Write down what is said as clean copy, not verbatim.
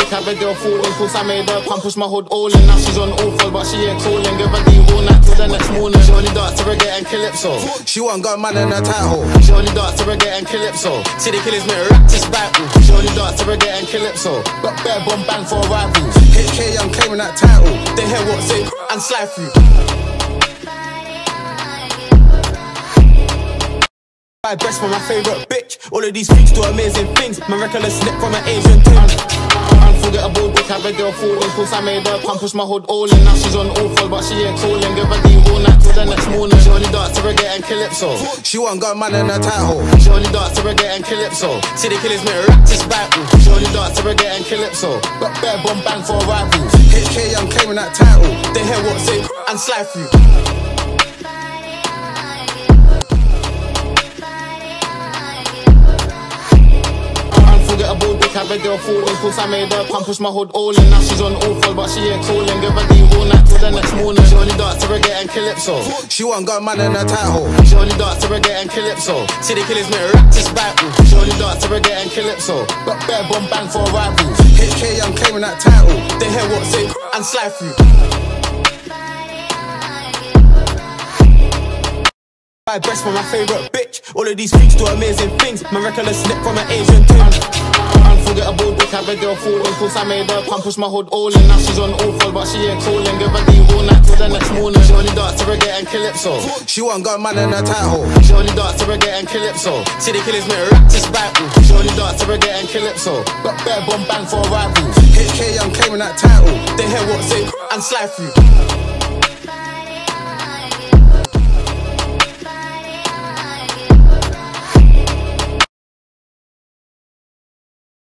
dick, have a girl falling. Course I made her come push my hood all in. Now she's on all fours, but she ain't calling. Give her the all night till the next morning. She only dance to reggae and calypso. She want got man in a tight hole. She only dance to reggae and calypso. See the killers make rap this battle. She only dance to reggae and calypso. Got bare bomb bang for rivals. HK, I'm claiming that title. They hear what say and slide through. My best for my favourite bitch. All of these freaks do amazing things. My reckless slip from an Asian thing. Unforgettable dick, have a girl falling. Course I made her come push my hood all in. Now she's on all fours, but she ain't calling. Give her the all night till the next morning. She only dance to reggae and calypso. She want got man in a tight hole. She only dance to reggae and calypso. See the killers make rap this battle. She only dance to reggae and calypso. Got bare bomb bang for rivals. HK, I'm claiming that title. They hear what say and slide through. Unforgettable dick, have a girl falling. Course I made her come push my hood all in. Now she's on all fours, but she ain't calling. Give her the all night till the next morning. She only dance to reggae and calypso. She want got man in a tight hole. She only dance to reggae and calypso. See the killers make rap this battle. She only dance to reggae and calypso. Got bare bomb bang for rivals. HK, I'm claiming that title. They hear what say and slide through. My best for my favourite bitch. All of these freaks do amazing things. My reckless slip from an Asian thing. Unforgettable dick, have a girl falling. Course I made her come push my hood all in. Now she's on all fours, but she ain't calling. Give her the all night till the next morning. She only dance to reggae and calypso. She want got man in a tight hole. She only dance to reggae and calypso. See the killers make rap this battle. She only dance to reggae and calypso. Got bare bomb bang for rivals. HK, I'm claiming that title. They hear what say and slide through.